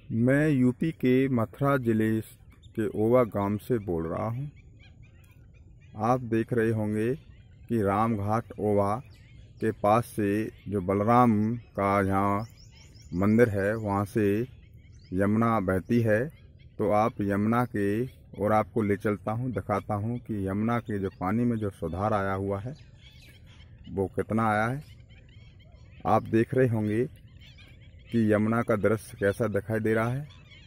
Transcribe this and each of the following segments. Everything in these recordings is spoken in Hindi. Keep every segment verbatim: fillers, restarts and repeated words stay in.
मैं यूपी के मथुरा ज़िले के ओवा गांव से बोल रहा हूं। आप देख रहे होंगे कि राम घाट ओवा के पास से जो बलराम का जहाँ मंदिर है वहाँ से यमुना बहती है। तो आप यमुना के और आपको ले चलता हूँ, दिखाता हूँ कि यमुना के जो पानी में जो सुधार आया हुआ है वो कितना आया है। आप देख रहे होंगे कि यमुना का दृश्य कैसा दिखाई दे रहा है।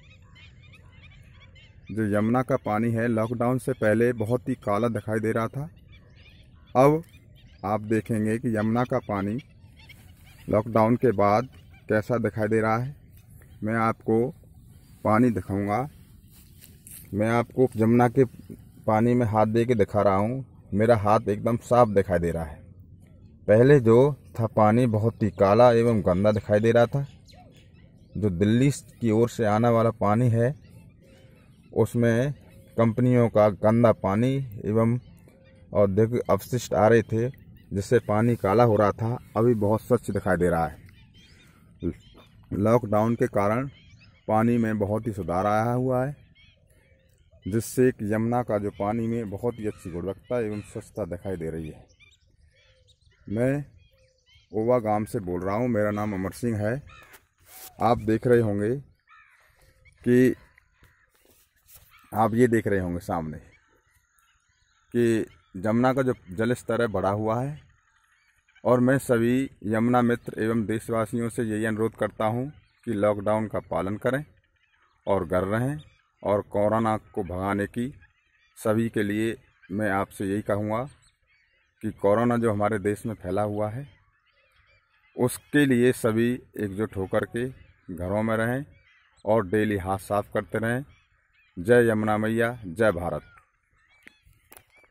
जो यमुना का पानी है लॉकडाउन से पहले बहुत ही काला दिखाई दे रहा था। अब आप देखेंगे कि यमुना का पानी लॉकडाउन के बाद कैसा दिखाई दे रहा है। मैं आपको पानी दिखाऊंगा। मैं आपको यमुना के पानी में हाथ दे के दिखा रहा हूँ। मेरा हाथ एकदम साफ दिखाई दे रहा है। पहले जो था पानी बहुत ही काला एवं गंदा दिखाई दे रहा था। जो दिल्ली की ओर से आने वाला पानी है उसमें कंपनियों का गंदा पानी एवं औद्योगिक अपशिष्ट आ रहे थे, जिससे पानी काला हो रहा था। अभी बहुत स्वच्छ दिखाई दे रहा है। लॉकडाउन के कारण पानी में बहुत ही सुधार आया हुआ है, जिससे कि यमुना का जो पानी में बहुत ही अच्छी गुणवत्ता एवं स्वच्छता दिखाई दे रही है। मैं ओवा गांव से बोल रहा हूँ। मेरा नाम अमर सिंह है। आप देख रहे होंगे कि आप ये देख रहे होंगे सामने कि यमुना का जो जल स्तर है बढ़ा हुआ है। और मैं सभी यमुना मित्र एवं देशवासियों से यही अनुरोध करता हूँ कि लॉकडाउन का पालन करें और घर रहें। और कोरोना को भगाने की सभी के लिए मैं आपसे यही कहूँगा कि कोरोना जो हमारे देश में फैला हुआ है उसके लिए सभी एकजुट होकर के घरों में रहें और डेली हाथ साफ करते रहें। जय यमुना मैया, जय भारत।